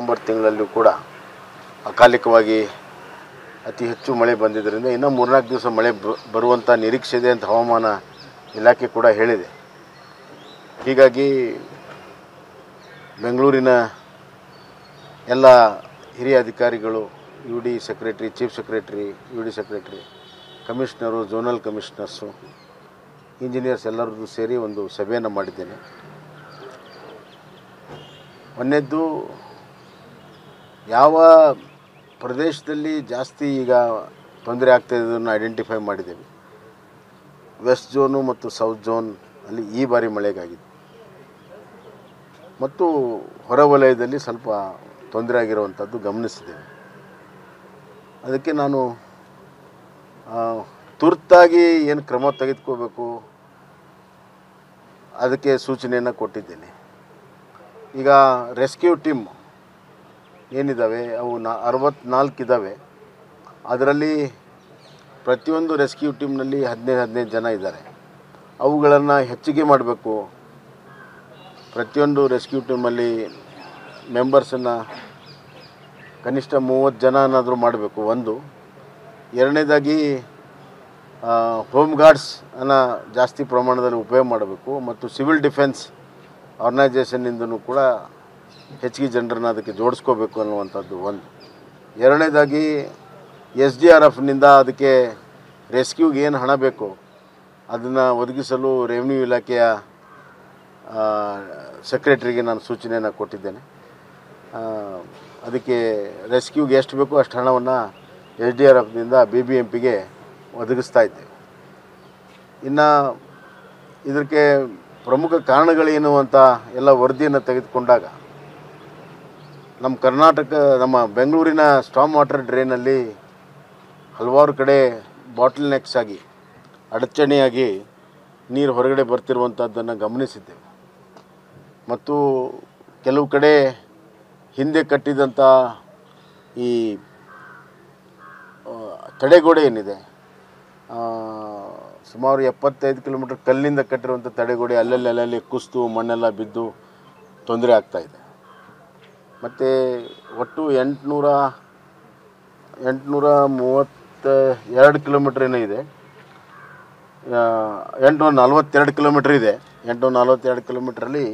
November ತಿಂಗಳಲ್ಲೂ ಕೂಡ ಅಕಾಲಿಕವಾಗಿ ಅತಿ ಹೆಚ್ಚು ಮಳೆ ಬಂದಿದ್ದರಿಂದ ಇನ್ನೂ 3-4 ದಿವಸ ಮಳೆ ಬರುವಂಥ ನಿರೀಕ್ಷೆ ಇದೆ ಅಂತ ಹವಾಮಾನ ಇಲಾಖೆ ಕೂಡ ಹೇಳಿದೆ. ಹೀಗಾಗಿ ಬೆಂಗಳೂರಿನ ಎಲ್ಲ ಹಿರಿಯ ಅಧಿಕಾರಿಗಳು, U D secretary, chief secretary, U D secretary, commissioner, zonal commissioners, engineers ಎಲ್ಲರದ್ದು ಸೇರಿ ಒಂದು ಸಭೆಯನ್ನು ಮಾಡಿದ್ದೇನೆ. ಒಂದನೇದ್ದು, ಯಾವ ಪ್ರದೇಶದಲ್ಲಿ ಜಾಸ್ತಿ ಈಗ ತೊಂದರೆ ಆಗ್ತಾಯಿದ್ದನ್ನು ಐಡೆಂಟಿಫೈ ಮಾಡಿದ್ದೇವೆ. ವೆಸ್ಟ್ ಝೋನು ಮತ್ತು ಸೌತ್ ಝೋನ್ ಅಲ್ಲಿ ಈ ಬಾರಿ ಮಳೆಗಾಗಿದೆ ಮತ್ತು ಹೊರವಲಯದಲ್ಲಿ ಸ್ವಲ್ಪ ತೊಂದರೆ ಆಗಿರುವಂಥದ್ದು ಗಮನಿಸಿದ್ದೇವೆ. ಅದಕ್ಕೆ ನಾನು ತುರ್ತಾಗಿ ಏನು ಕ್ರಮ ತೆಗೆದುಕೋಬೇಕು ಅದಕ್ಕೆ ಸೂಚನೆಯನ್ನು ಕೊಟ್ಟಿದ್ದೇನೆ. ಈಗ ರೆಸ್ಕ್ಯೂ ಟೀಮ್ ಏನಿದ್ದಾವೆ ಅವು 64 ಇದ್ದಾವೆ. ಅದರಲ್ಲಿ ಪ್ರತಿಯೊಂದು ರೆಸ್ಕ್ಯೂ ಟೀಮ್ನಲ್ಲಿ 15 ಜನ ಇದ್ದಾರೆ. ಅವುಗಳನ್ನು ಹೆಚ್ಚಿಗೆ ಮಾಡಬೇಕು. ಪ್ರತಿಯೊಂದು ರೆಸ್ಕ್ಯೂ ಟೀಮಲ್ಲಿ ಮೆಂಬರ್ಸನ್ನು ಕನಿಷ್ಠ 30 ಜನನಾದರೂ ಮಾಡಬೇಕು. ಒಂದು. ಎರಡನೇದಾಗಿ ಹೋಮ್ ಗಾರ್ಡ್ಸನ್ನು ಜಾಸ್ತಿ ಪ್ರಮಾಣದಲ್ಲಿ ಉಪಯೋಗ ಮಾಡಬೇಕು ಮತ್ತು ಸಿವಿಲ್ ಡಿಫೆನ್ಸ್ ಆರ್ಗನೈಜೇಷನ್ನಿಂದನೂ ಕೂಡ ಹೆಚ್ಚಿಗೆ ಜನರನ್ನು ಅದಕ್ಕೆ ಜೋಡಿಸ್ಕೋಬೇಕು ಅನ್ನುವಂಥದ್ದು ಒಂದು. ಎರಡನೇದಾಗಿ SDRFನಿಂದ ಅದಕ್ಕೆ ರೆಸ್ಕ್ಯೂಗೆ ಏನು ಹಣ ಬೇಕು ಅದನ್ನು ಒದಗಿಸಲು ರೆವಿನ್ಯೂ ಇಲಾಖೆಯ ಸೆಕ್ರೆಟ್ರಿಗೆ ನಾನು ಸೂಚನೆಯನ್ನು ಕೊಟ್ಟಿದ್ದೇನೆ. ಅದಕ್ಕೆ ರೆಸ್ಕ್ಯೂಗೆ ಎಷ್ಟು ಬೇಕೋ ಅಷ್ಟು ಹಣವನ್ನು SDRFನಿಂದ BBMPಗೆ ಒದಗಿಸ್ತಾ ಇದ್ದೇವೆ. ಇನ್ನು ಇದಕ್ಕೆ ಪ್ರಮುಖ ಕಾರಣಗಳೇನು ಅಂತ ಎಲ್ಲ ವರದಿಯನ್ನು ತೆಗೆದುಕೊಂಡಾಗ ನಮ್ಮ ಬೆಂಗಳೂರಿನ ಸ್ಟಾಮ್ ವಾಟರ್ ಡ್ರೈನಲ್ಲಿ ಹಲವಾರು ಕಡೆ ಬಾಟಲ್ ನೆಕ್ಸ್ ಆಗಿ ಅಡಚಣೆಯಾಗಿ ನೀರು ಹೊರಗಡೆ ಬರ್ತಿರುವಂಥದ್ದನ್ನು ಗಮನಿಸಿದ್ದೇವೆ. ಮತ್ತು ಕೆಲವು ಕಡೆ ಹಿಂದೆ ಕಟ್ಟಿದಂಥ ಈ ತಡೆಗೋಡೆ ಏನಿದೆ, ಸುಮಾರು 75 ಕಿಲೋಮೀಟರ್ ಕಲ್ಲಿಂದ ಕಟ್ಟಿರುವಂಥ ತಡೆಗೋಡೆ ಅಲ್ಲಲ್ಲಿ ಕುಸಿದು ಮಣ್ಣೆಲ್ಲ ಬಿದ್ದು ತೊಂದರೆ ಆಗ್ತಾಯಿದೆ. ಮತ್ತು ಒಟ್ಟು 832 ಕಿಲೋಮೀಟ್ರ್ ಏನೋ ಇದೆ, 842 ಕಿಲೋಮೀಟ್ರ್ ಇದೆ. 842 ಕಿಲೋಮೀಟ್ರಲ್ಲಿ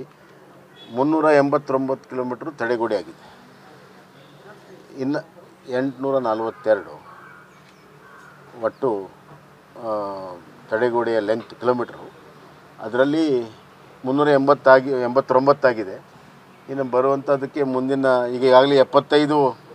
389 ಕಿಲೋಮೀಟ್ರ್ ತಡೆಗೋಡೆ ಆಗಿದೆ. ಇನ್ನು 842 ಒಟ್ಟು ತಡೆಗೋಡೆಯ ಲೆಂತ್ ಕಿಲೋಮೀಟ್ರು. ಅದರಲ್ಲಿ 389 ಆಗಿದೆ. ಇನ್ನು ಬರುವಂಥದ್ದಕ್ಕೆ ಮುಂದಿನ ಈಗಾಗಲೇ 75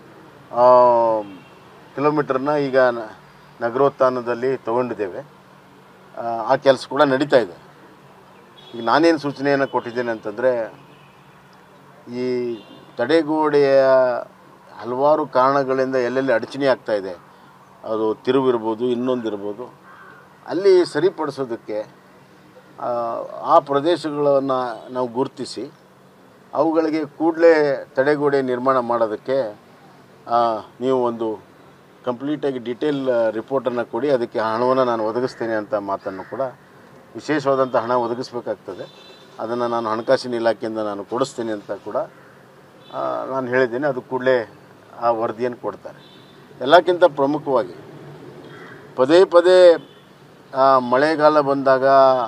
ಕಿಲೋಮೀಟ್ರನ್ನ ಈಗ ನಗರೋತ್ಥಾನದಲ್ಲಿ ತೊಗೊಂಡಿದ್ದೇವೆ. ಆ ಕೆಲಸ ಕೂಡ ನಡೀತಾ ಇದೆ. ಈಗ ನಾನೇನು ಸೂಚನೆಯನ್ನು ಕೊಟ್ಟಿದ್ದೇನೆ ಅಂತಂದರೆ, ಈ ತಡೆಗೋಡೆಯ ಹಲವಾರು ಕಾರಣಗಳಿಂದ ಎಲ್ಲೆಲ್ಲಿ ಅಡಚಣೆ ಆಗ್ತಾಯಿದೆ, ಅದು ತಿರುವಿರ್ಬೋದು, ಇನ್ನೊಂದಿರ್ಬೋದು, ಅಲ್ಲಿ ಸರಿಪಡಿಸೋದಕ್ಕೆ ಆ ಪ್ರದೇಶಗಳನ್ನು ನಾವು ಗುರುತಿಸಿ ಅವುಗಳಿಗೆ ಕೂಡಲೇ ತಡೆಗೋಡೆ ನಿರ್ಮಾಣ ಮಾಡೋದಕ್ಕೆ ನೀವು ಒಂದು ಕಂಪ್ಲೀಟಾಗಿ ಡೀಟೇಲ್ ರಿಪೋರ್ಟನ್ನು ಕೊಡಿ, ಅದಕ್ಕೆ ಹಣವನ್ನು ನಾನು ಒದಗಿಸ್ತೇನೆ ಅಂತ ಮಾತನ್ನು ಕೂಡ, ವಿಶೇಷವಾದಂಥ ಹಣ ಒದಗಿಸ್ಬೇಕಾಗ್ತದೆ, ಅದನ್ನು ನಾನು ಹಣಕಾಸಿನ ಇಲಾಖೆಯಿಂದ ನಾನು ಕೊಡಿಸ್ತೇನೆ ಅಂತ ಕೂಡ ನಾನು ಹೇಳಿದ್ದೇನೆ. ಅದು ಕೂಡಲೇ ಆ ವರದಿಯನ್ನು ಕೊಡ್ತಾರೆ. ಎಲ್ಲಕ್ಕಿಂತ ಪ್ರಮುಖವಾಗಿ ಪದೇ ಪದೇ ಮಳೆಗಾಲ ಬಂದಾಗ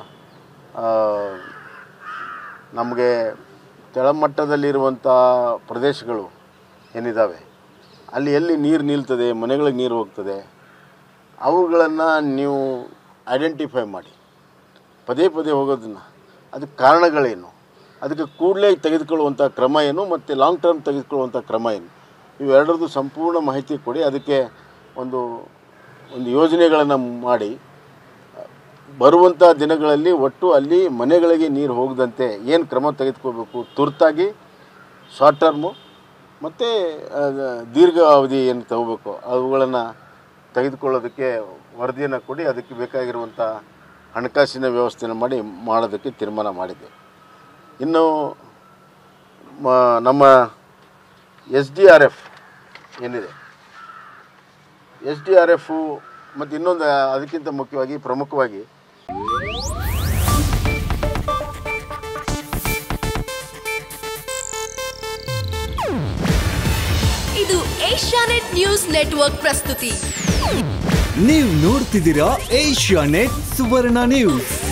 ನಮಗೆ ಕೆಳಮಟ್ಟದಲ್ಲಿರುವಂಥ ಪ್ರದೇಶಗಳು ಏನಿದ್ದಾವೆ ಅಲ್ಲಿ ಎಲ್ಲಿ ನೀರು ನಿಲ್ತದೆ, ಮನೆಗಳಿಗೆ ನೀರು ಹೋಗ್ತದೆ, ಅವುಗಳನ್ನು ನೀವು ಐಡೆಂಟಿಫೈ ಮಾಡಿ. ಪದೇ ಪದೇ ಹೋಗೋದನ್ನು, ಅದಕ್ಕೆ ಕಾರಣಗಳೇನು, ಅದಕ್ಕೆ ಕೂಡಲೇ ತೆಗೆದುಕೊಳ್ಳುವಂಥ ಕ್ರಮ ಏನು ಮತ್ತು ಲಾಂಗ್ ಟರ್ಮ್ ತೆಗೆದುಕೊಳ್ಳುವಂಥ ಕ್ರಮ ಏನು, ಇವೆರಡರದ್ದು ಸಂಪೂರ್ಣ ಮಾಹಿತಿ ಕೊಡಿ. ಅದಕ್ಕೆ ಒಂದು ಯೋಜನೆಗಳನ್ನು ಮಾಡಿ ಬರುವಂಥ ದಿನಗಳಲ್ಲಿ ಒಟ್ಟು ಅಲ್ಲಿ ಮನೆಗಳಿಗೆ ನೀರು ಹೋಗದಂತೆ ಏನು ಕ್ರಮ ತೆಗೆದುಕೋಬೇಕು, ತುರ್ತಾಗಿ, ಶಾರ್ಟ್ ಟರ್ಮು ಮತ್ತು ದೀರ್ಘ ಅವಧಿ ಏನು ತಗೋಬೇಕು ಅವುಗಳನ್ನು ತೆಗೆದುಕೊಳ್ಳೋದಕ್ಕೆ ವರದಿಯನ್ನು ಕೊಡಿ. ಅದಕ್ಕೆ ಬೇಕಾಗಿರುವಂಥ ಹಣಕಾಸಿನ ವ್ಯವಸ್ಥೆಯನ್ನು ಮಾಡೋದಕ್ಕೆ ತೀರ್ಮಾನ ಮಾಡಿದ್ದೆ. ಇನ್ನು ನಮ್ಮ SDRF ಏನಿದೆ, SDRF ಮತ್ತು ಇನ್ನೊಂದು ಅದಕ್ಕಿಂತ ಮುಖ್ಯವಾಗಿ ಪ್ರಮುಖವಾಗಿ ಇದು ಏಷ್ಯಾನೆಟ್ ನ್ಯೂಸ್ ನೆಟ್ವರ್ಕ್ ಪ್ರಸ್ತುತಿ. ನೀವು ನೋಡ್ತಿದ್ದೀರಾ ಏಷ್ಯಾನೆಟ್ ಸುವರ್ಣ ನ್ಯೂಸ್.